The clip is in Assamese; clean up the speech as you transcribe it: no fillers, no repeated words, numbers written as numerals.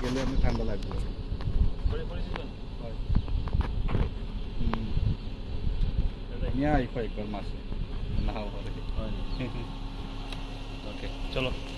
গেলে আমি ঠান্ডা লাগবে নিয়ে আইফা একবার মাসে না হয় ওকে চলো